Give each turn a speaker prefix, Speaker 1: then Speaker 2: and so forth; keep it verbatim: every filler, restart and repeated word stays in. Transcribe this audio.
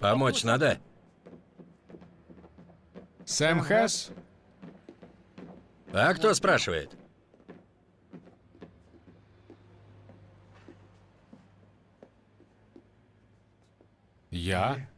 Speaker 1: Помочь надо?
Speaker 2: Сэм Хэс?
Speaker 1: А кто спрашивает?
Speaker 2: Я?